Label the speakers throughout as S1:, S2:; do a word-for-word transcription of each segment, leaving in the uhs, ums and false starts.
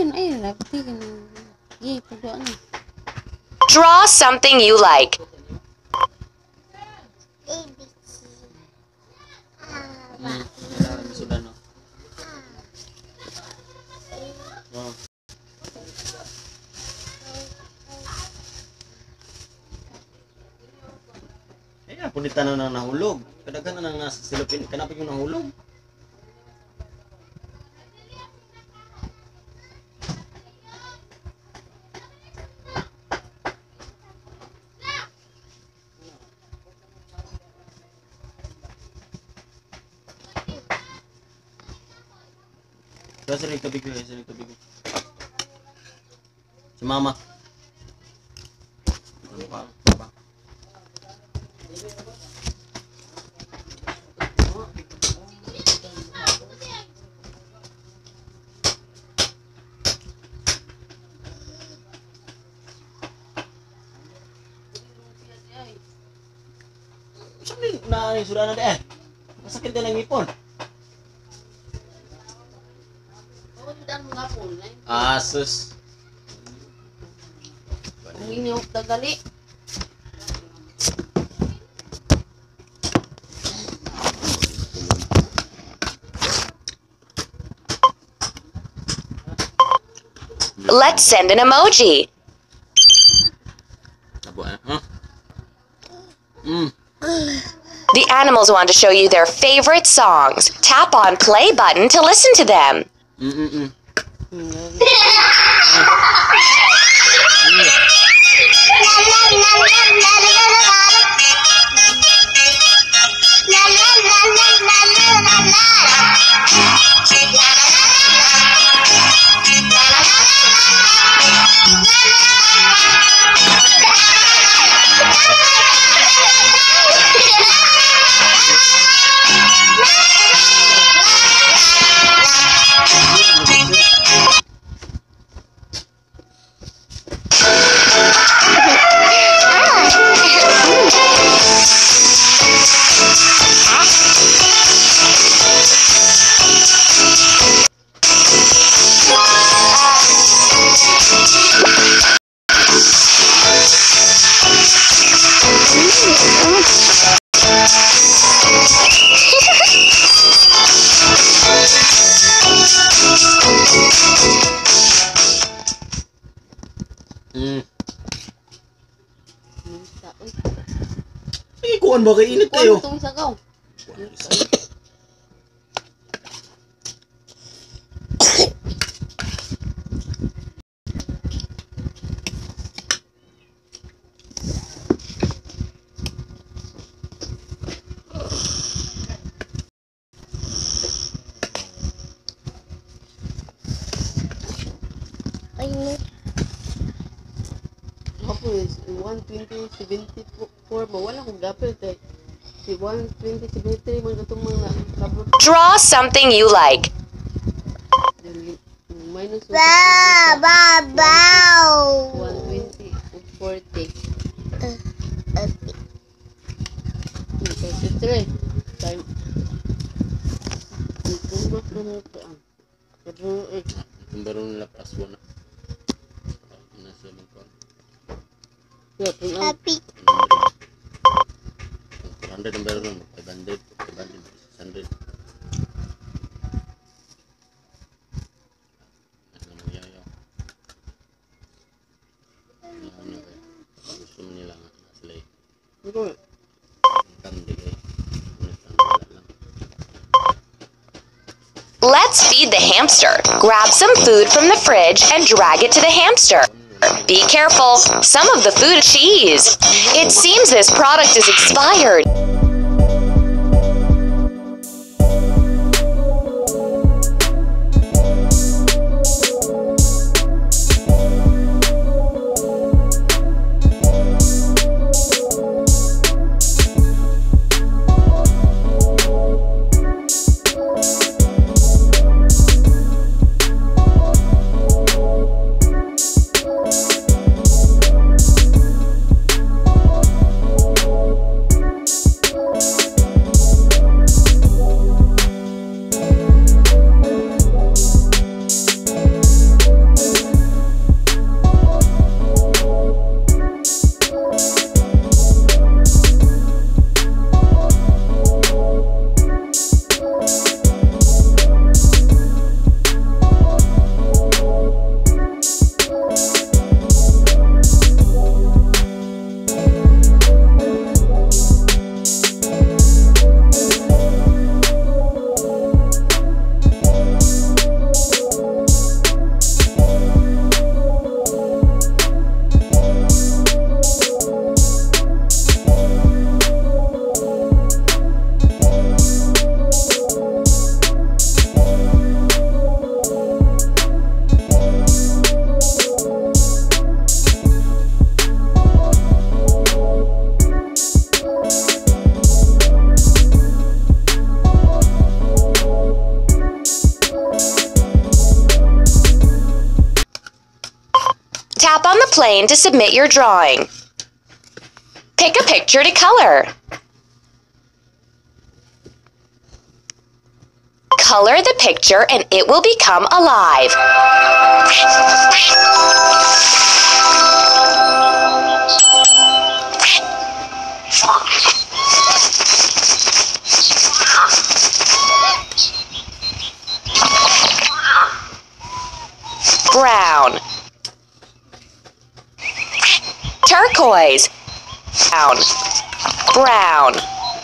S1: ayun, ayun. Napatigan. Yay, pagdoa na.
S2: Draw something you like.
S3: A, B, C.
S4: Hmm. Kailangan mo sudan, no? Oh. Eh, punitan na nang nahulog. Kadaghan na nang nasa silupin. Kanapin yung nahulog. Kasi rin tubig ko, kasi rin tubig ko. Si mama. Ano ka? Ba? Saan na yung sudan na di eh? Masakit din ang ngipon. Asus.
S1: Ang inyok dagali.
S2: Let's send an emoji.
S4: Abo eh, huh? Mm.
S2: The animals want to show you their favorite songs. Tap on play button to listen to them.
S4: Mm mm mm. Mm. Ay, kuwan ba kay init kayo?
S1: Kuwan itong sagaw. one twenty seventy-four mo wala kong gapil kay si one twenty seventy-three man katong mga kabot
S2: Draw something you like.
S1: minus
S3: Ba, ba, bow.
S1: one twenty forty
S3: Uh, okay.
S1: thirty-three time kung mas naman ito ang kadro eh
S4: Ang baro nila plus one na. Nasa lingkon.
S1: kaya kung ang
S3: Happy.
S4: four hundred ang baro nun. five hundred, five hundred, six hundred. Ano nagyayaw. Ano na kayo. Gusto mo nila nga na sila eh.
S1: ito
S4: Kandi kayo. Ngunit ang wala lang.
S2: Let's feed the hamster. Grab some food from the fridge and drag it to the hamster. Be careful, some of the food is cheese. It seems this product is expired. on the plane to submit your drawing. Pick a picture to color. Color the picture and it will become alive. Brown. Turquoise. Brown.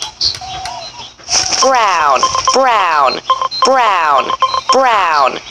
S2: Brown. Brown. Brown. Brown. Brown.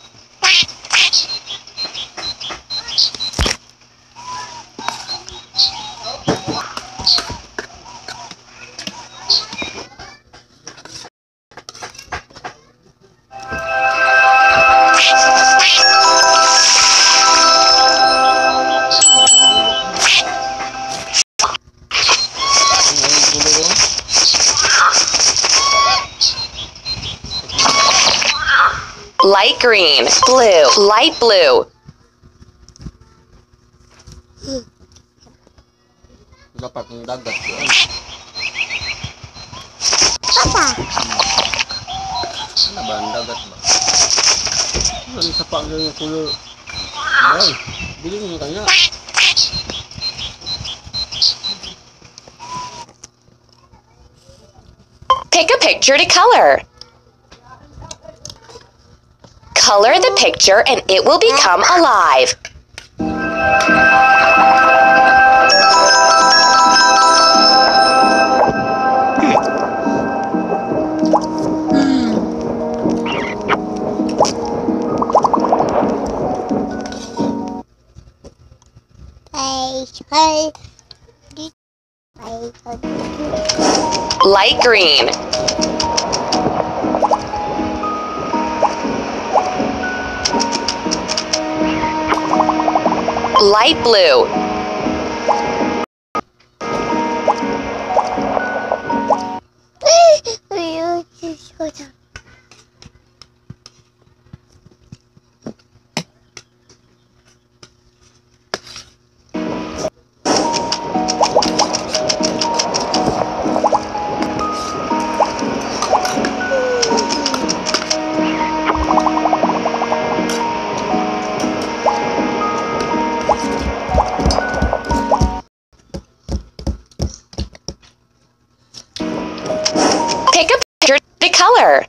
S2: Light green, blue, light blue.
S4: Dapat ng dagat yun.
S3: Papa.
S4: Ano ba ang dagat ba? Ano sa pang yung kulor? Ay, bilhin mo kanya.
S2: Pick a picture to color. Color the picture and it will become alive.
S3: Hey,
S2: Light green. Light blue. Pick a picture to color.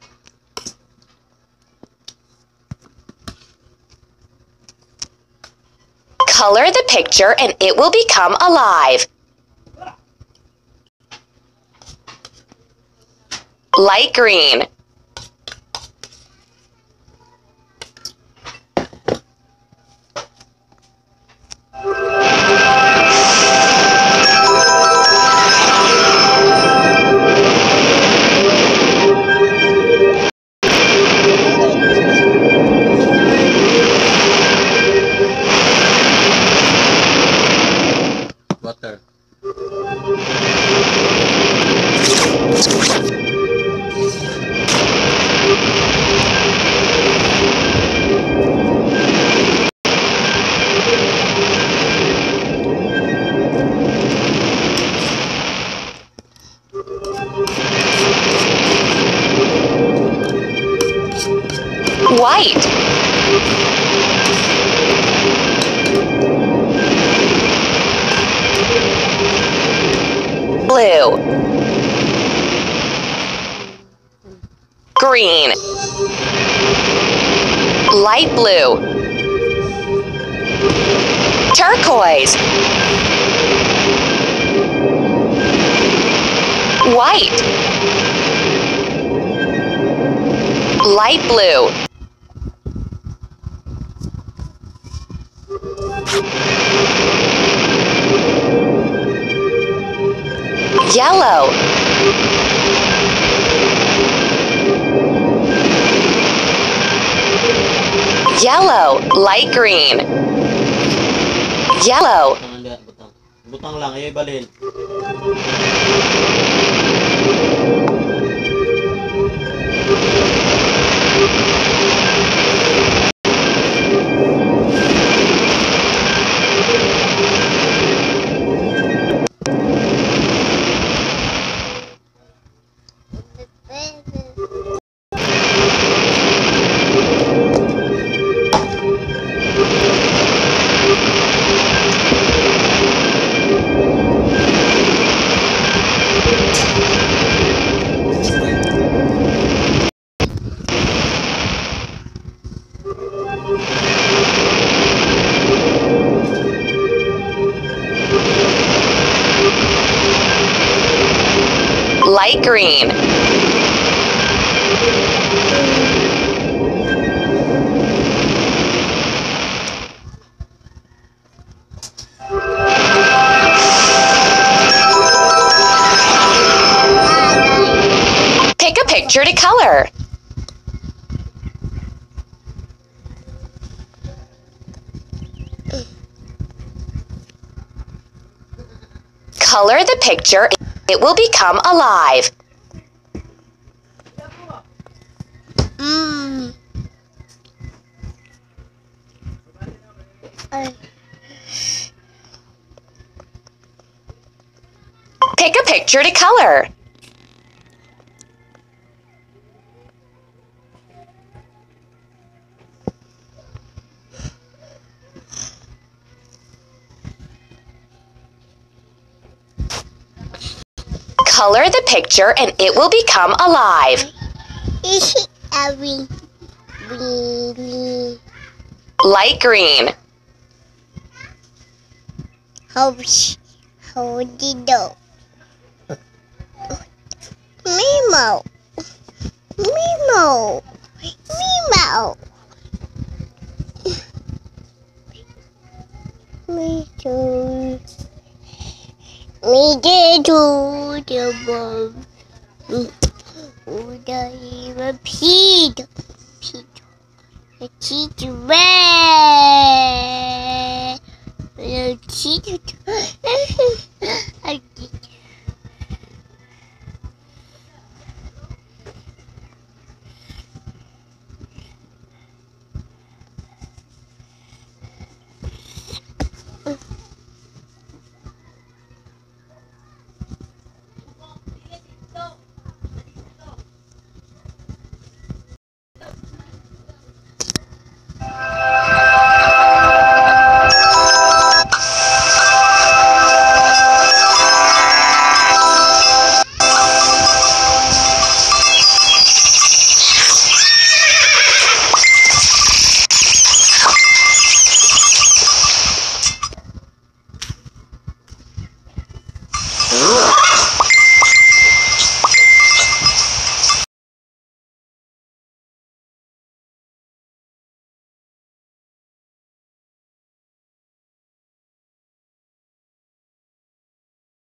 S2: Color the picture and it will become alive. Light green.
S4: Water.
S2: White. Blue. Green. Light blue. Turquoise. White. Light blue. Yellow. Yellow. Light green. Yellow.
S4: Butang lang, butang. Butang lang, ayaw ibalhin.
S2: to color. Color the picture. It will become alive.
S3: Mm. Uh,
S2: Pick a picture to color. Color the picture and it will become alive.
S3: is it a wee, wee, wee?
S2: Light green.
S3: How sh- how did you know? Mimo, Mimo, Mimo. Me too. Me too. The bomb. Would I repeat? Repeat. Repeat. Red. Repeat.